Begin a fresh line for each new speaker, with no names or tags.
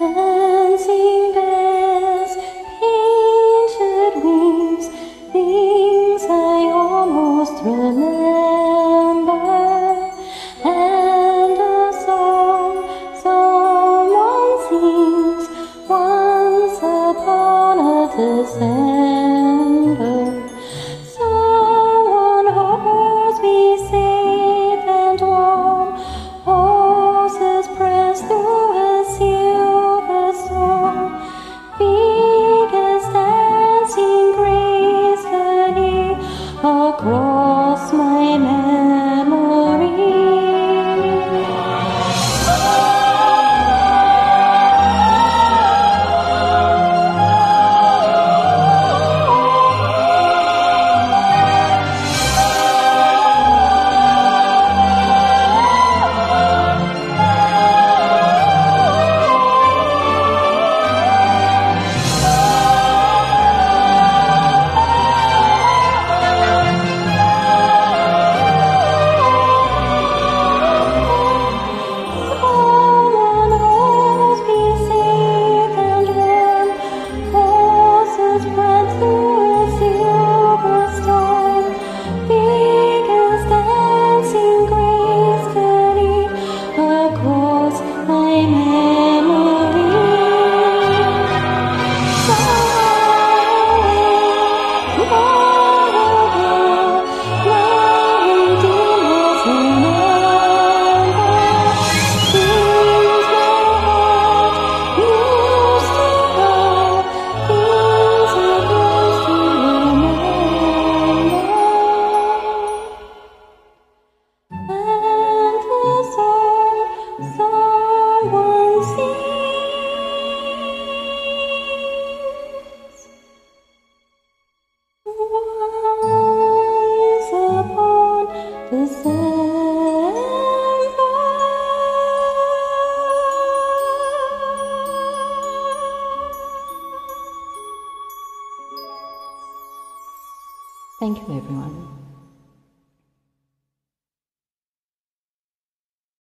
Dancing bells, painted wings, things I almost remember, and a song someone sings once upon a December. Someone holds me safe and warm, horses press through a silver storm, figures dancing gracefully across my memory. Thank you, everyone.